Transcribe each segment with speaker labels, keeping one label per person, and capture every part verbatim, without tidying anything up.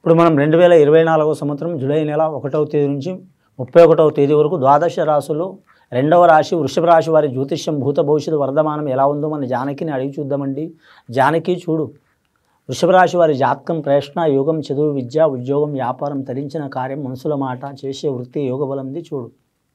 Speaker 1: ఇప్పుడు మనం రెండు వేల ఇరవై నాలుగవ సంవత్సరం జూలై నెల ఒకటవ తేదీ నుంచి ముప్పై ఒకటవ తేదీ వరకు ద్వాదశ రాశుల్లో రెండవ రాశి వృషభ రాశి వారి జ్యోతిష్యం భూత భవిష్యత్తు వర్ధమానం ఎలా ఉందో మన జానకిని అడిగి చూద్దామండి. జానకి చూడు, వృషభ రాశి వారి జాతకం ప్రశ్న యోగం, చదువు, విద్య, ఉద్యోగం, వ్యాపారం, తరించిన కార్యం, మనసుల మాట, చేసే వృత్తి, యోగ బలంది చూడు.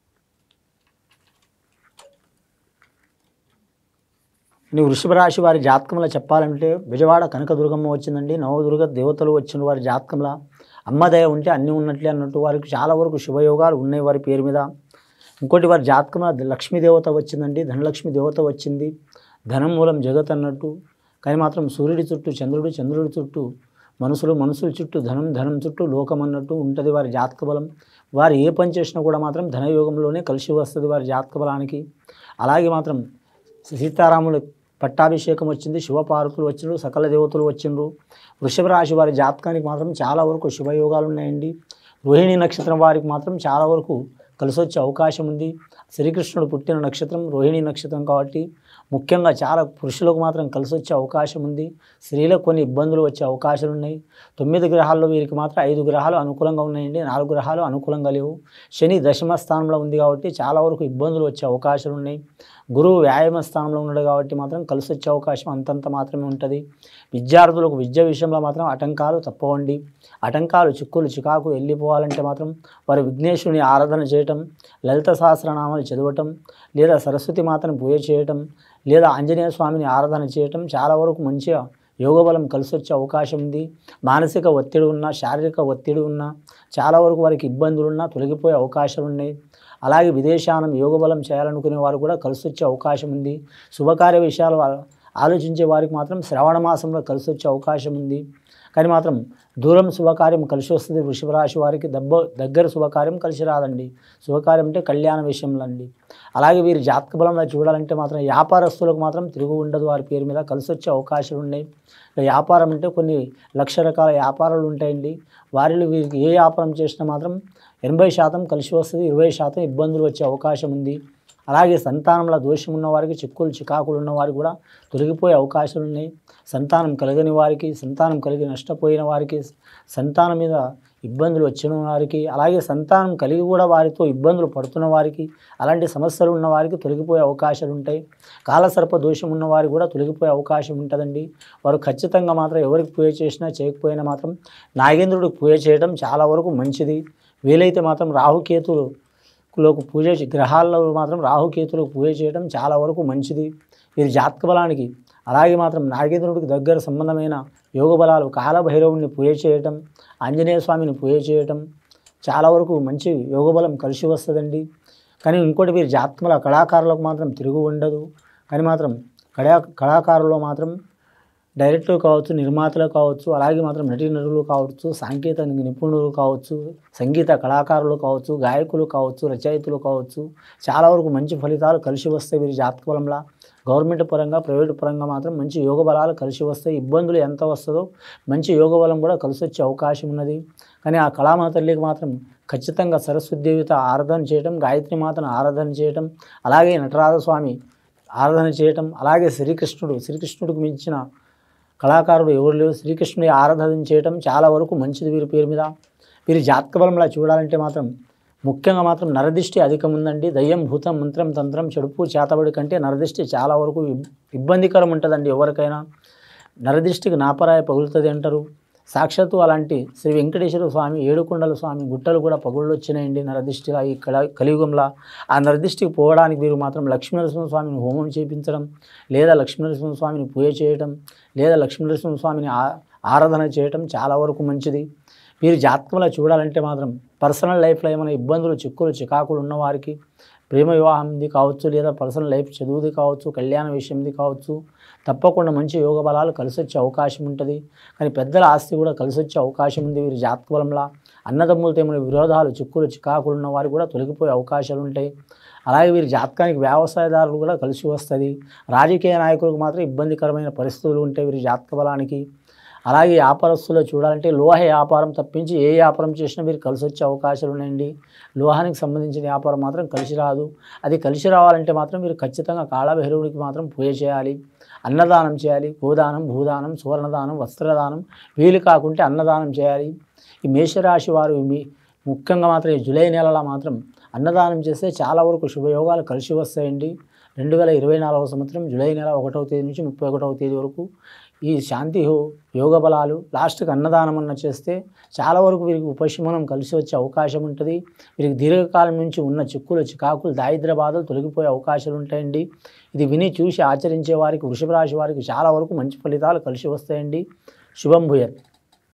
Speaker 1: నీ వృషభ రాశి వారి జాతకంలో చెప్పాలంటే విజయవాడ కనకదుర్గమ్మ వచ్చిందండి. నవదుర్గ దేవతలు వచ్చిన వారి జాతకంలో అమ్మదయ ఉంటే అన్నీ ఉన్నట్లే అన్నట్టు వారికి చాలా వరకు శుభయోగాలు ఉన్నాయి వారి పేరు మీద. ఇంకోటి వారి జాతకంలో లక్ష్మీదేవత వచ్చిందండి, ధనలక్ష్మి దేవత వచ్చింది. ధనం మూలం జగత్ అన్నట్టు. కానీ మాత్రం సూర్యుడి చుట్టూ చంద్రుడు, చంద్రుడి చుట్టూ మనుషులు, మనుషుల చుట్టూ ధనం, ధనం చుట్టూ లోకం అన్నట్టు ఉంటుంది వారి జాతక బలం. వారు ఏ పని చేసినా కూడా మాత్రం ధనయోగంలోనే కలిసి వస్తుంది వారి జాతక బలానికి. అలాగే మాత్రం సీతారాములు పట్టాభిషేకం వచ్చింది, శివపార్కులు వచ్చిండ్రు, సకల దేవతలు వచ్చిండ్రు. వృషభ రాశి వారి జాతకానికి మాత్రం చాలా వరకు శుభయోగాలు ఉన్నాయండి. రోహిణి నక్షత్రం వారికి మాత్రం చాలా వరకు కలిసి వచ్చే అవకాశం ఉంది. శ్రీకృష్ణుడు పుట్టిన నక్షత్రం రోహిణి నక్షత్రం కాబట్టి ముఖ్యంగా చాలా పురుషులకు మాత్రం కలిసి వచ్చే అవకాశం ఉంది. స్త్రీలకు కొన్ని ఇబ్బందులు వచ్చే అవకాశాలు ఉన్నాయి. తొమ్మిది గ్రహాల్లో వీరికి మాత్రం ఐదు గ్రహాలు అనుకూలంగా ఉన్నాయండి, నాలుగు గ్రహాలు అనుకూలంగా లేవు. శని దశమ స్థానంలో ఉంది కాబట్టి చాలా వరకు ఇబ్బందులు వచ్చే అవకాశాలు ఉన్నాయి. గురువు వ్యాయామ స్థానంలో ఉన్నాడు కాబట్టి మాత్రం కలిసి వచ్చే అవకాశం అంతంత మాత్రమే ఉంటుంది. విద్యార్థులకు విద్య విషయంలో మాత్రం ఆటంకాలు తప్పవండి. ఆటంకాలు, చిక్కులు, చికాకు వెళ్ళిపోవాలంటే మాత్రం వారి విఘ్నేశ్వరుని ఆరాధన చేయటం, లలిత సహస్రనామాలు చదవటం, లేదా సరస్వతి మాతను పూజ చేయటం, లేదా ఆంజనేయ స్వామిని ఆరాధన చేయటం చాలా వరకు మంచిగా యోగబలం కలిసి వచ్చే అవకాశం ఉంది. మానసిక ఒత్తిడి ఉన్నా, శారీరక ఒత్తిడి ఉన్నా, చాలా వరకు వారికి ఇబ్బందులు ఉన్నా తొలగిపోయే అవకాశాలు ఉన్నాయి. అలాగే విదేశానం యోగబలం చేయాలనుకునే వారు కూడా కలిసి వచ్చే అవకాశం ఉంది. శుభకార్య విషయాలు ఆలోచించే వారికి మాత్రం శ్రావణ మాసంలో కలిసి వచ్చే అవకాశం ఉంది. కానీ మాత్రం దూరం శుభకార్యం కలిసి వస్తుంది. వృషభ రాశి వారికి దబ్బ దగ్గర శుభకార్యం కలిసి రాదండి. శుభకార్యం అంటే కళ్యాణ విషయంలో అండి. అలాగే వీరి జాతక బలంలో చూడాలంటే మాత్రం వ్యాపారస్తులకు మాత్రం తిరుగు ఉండదు, వారి పేరు మీద కలిసి వచ్చే అవకాశాలు ఉన్నాయి. వ్యాపారం అంటే కొన్ని లక్ష రకాల వ్యాపారాలు ఉంటాయండి. వారిలో వీరికి ఏ వ్యాపారం చేసినా మాత్రం ఎనభై శాతం కలిసి వస్తుంది, ఇరవై శాతం ఇబ్బందులు వచ్చే అవకాశం ఉంది. అలాగే సంతానంలో దోషం ఉన్న వారికి, చిక్కులు చికాకులు ఉన్న వారికి కూడా తొలగిపోయే అవకాశాలు ఉన్నాయి. సంతానం కలగని వారికి, సంతానం కలిగి నష్టపోయిన వారికి, సంతానం మీద ఇబ్బందులు వచ్చిన వారికి, అలాగే సంతానం కలిగి కూడా వారితో ఇబ్బందులు పడుతున్న వారికి, అలాంటి సమస్యలు ఉన్న వారికి తొలగిపోయే అవకాశాలు ఉంటాయి. కాలసర్ప దోషం ఉన్న వారికి కూడా తొలగిపోయే అవకాశం ఉంటుందండి. వారు ఖచ్చితంగా మాత్రం ఎవరికి పూజ చేసినా చేయకపోయినా మాత్రం నాగేంద్రుడికి పూజ చేయడం చాలా వరకు మంచిది. వీలైతే మాత్రం రాహుకేతులకు పూజ గ్రహాల్లో మాత్రం రాహుకేతులకు పూజ చేయడం చాలా వరకు మంచిది వీరి జాతక బలానికి. అలాగే మాత్రం నాగేంద్రుడికి దగ్గర సంబంధమైన యోగ బలాలు కాలభైరవుని పూజ చేయటం, ఆంజనేయ స్వామిని పూజ చేయటం చాలా వరకు మంచి యోగ బలం కలిసి వస్తుందండి. కానీ ఇంకోటి వీరి జాతకముల కళాకారులకు మాత్రం తిరుగు ఉండదు. కానీ మాత్రం కళా కళాకారుల్లో మాత్రం డైరెక్టర్ కావచ్చు, నిర్మాతలు కావచ్చు, అలాగే మాత్రం నటీనటులు కావచ్చు, సాంకేతిక నిపుణులు కావచ్చు, సంగీత కళాకారులు కావచ్చు, గాయకులు కావచ్చు, రచయితలు కావచ్చు, చాలా వరకు మంచి ఫలితాలు కలిసి వస్తాయి వీరి జాతక బలంలో. గవర్నమెంట్ పరంగా, ప్రైవేట్ పరంగా మాత్రం మంచి యోగ బలాలు కలిసి వస్తాయి. ఇబ్బందులు ఎంత వస్తుందో మంచి యోగ బలం కూడా కలిసి వచ్చే అవకాశం ఉన్నది. కానీ ఆ కళామాతల్లికి మాత్రం ఖచ్చితంగా సరస్వతి దేవత ఆరాధన చేయటం, గాయత్రి మాతను ఆరాధన చేయటం, అలాగే నటరాజ స్వామి ఆరాధన చేయటం, అలాగే శ్రీకృష్ణుడు శ్రీకృష్ణుడికి మించిన కళాకారుడు ఎవరు లేరు, శ్రీకృష్ణుని ఆరాధన చేయటం చాలా వరకు మంచిది వీరి పేరు మీద. వీరి జాతక బలంలో చూడాలంటే మాత్రం ముఖ్యంగా మాత్రం నరదిష్టి అధికం ఉందండి. దయ్యం, భూతం, మంత్రం, తంత్రం, చెడుపు, చేతబడి కంటే నరదిష్టి చాలా వరకు ఇబ్బందికరం ఉంటుందండి. ఎవరికైనా నరదిష్టికి నాపరాయ పగులుతుంది అంటారు. సాక్షాత్తు అలాంటి శ్రీ వెంకటేశ్వర స్వామి, ఏడుకొండల స్వామి గుట్టలు కూడా పగుళ్ళు వచ్చినాయండి నరదిష్టిలా ఈ కళ కలియుగంలో. ఆ నరదిష్టికి పోవడానికి మీరు మాత్రం లక్ష్మీనరసింహ స్వామిని హోమం చేయించడం, లేదా లక్ష్మీనరసింహ స్వామిని పూజ చేయటం, లేదా లక్ష్మీనరసింహ స్వామిని ఆరాధన చేయటం చాలా వరకు మంచిది. మీరు జాతకంలో చూడాలంటే మాత్రం పర్సనల్ లైఫ్లో ఏమైనా ఇబ్బందులు, చిక్కులు, చికాకులు ఉన్నవారికి, ప్రేమ వివాహంది కావచ్చు, లేదా పర్సనల్ లైఫ్ చదువుది కావచ్చు, కళ్యాణ విషయంది కావచ్చు, తప్పకుండా మంచి యోగ బలాలు కలిసి వచ్చే అవకాశం ఉంటుంది. కానీ పెద్దల ఆస్తి కూడా కలిసి వచ్చే అవకాశం ఉంది వీరి జాతక బలంలో. అన్నదమ్ములతో ఏమైనా విరోధాలు, చిక్కులు, చికాకులు ఉన్న వారికి కూడా తొలగిపోయే అవకాశాలు ఉంటాయి. అలాగే వీరి జాతకానికి వ్యవసాయదారులు కూడా కలిసి వస్తుంది. రాజకీయ నాయకులకు మాత్రం ఇబ్బందికరమైన పరిస్థితులు ఉంటాయి వీరి జాతక బలానికి. అలాగే వ్యాపారస్తులు చూడాలంటే లోహ వ్యాపారం తప్పించి ఏ వ్యాపారం చేసినా మీరు కలిసి వచ్చే అవకాశాలు ఉన్నాయండి. లోహానికి సంబంధించిన వ్యాపారం మాత్రం కలిసి రాదు. అది కలిసి రావాలంటే మాత్రం మీరు ఖచ్చితంగా కాళభైరవుడికి మాత్రం పూజ చేయాలి. అన్నదానం చేయాలి. గోదానం, భూదానం, సువర్ణదానం, వస్త్రదానం, వీలు కాకుంటే అన్నదానం చేయాలి. ఈ మేషరాశి వారు మీ ముఖ్యంగా మాత్రం ఈ జూలై నెలలో మాత్రం అన్నదానం చేస్తే చాలా వరకు శుభయోగాలు కలిసి వస్తాయండి. రెండు వేల ఇరవై నాలుగవ సంవత్సరం జూలై నెల ఒకటవ తేదీ నుంచి ముప్పై ఒకటవ తేదీ వరకు ఈ శాంతి యోగ బలాలు లాస్ట్కి అన్నదానం అన్న చేస్తే చాలా వరకు వీరికి ఉపశమనం కలిసి వచ్చే అవకాశం ఉంటుంది. వీరికి దీర్ఘకాలం నుంచి ఉన్న చిక్కులు, చికాకులు, దారిద్ర్య బాధలు తొలగిపోయే అవకాశాలు ఉంటాయండి. ఇది విని చూసి ఆచరించే వారికి, వృషభ రాశి వారికి చాలా వరకు మంచి ఫలితాలు కలిసి వస్తాయండి. శుభం భూయత్.